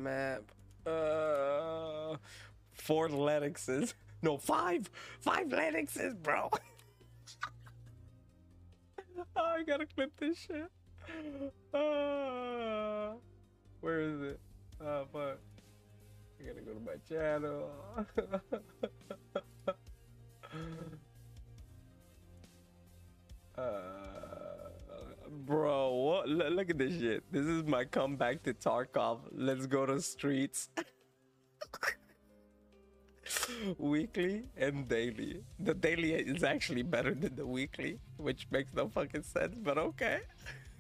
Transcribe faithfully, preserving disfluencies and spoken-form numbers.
Map. Uh, four Lennoxes. No, five. Five Lennoxes, bro. Oh, I gotta clip this shit. Uh, where is it? Oh, fuck. I gotta go to my channel. uh, bro, what? L look at this shit. This is my comeback to Tarkov. Let's go to streets. Weekly and daily. The daily is actually better than the weekly, which makes no fucking sense, but okay.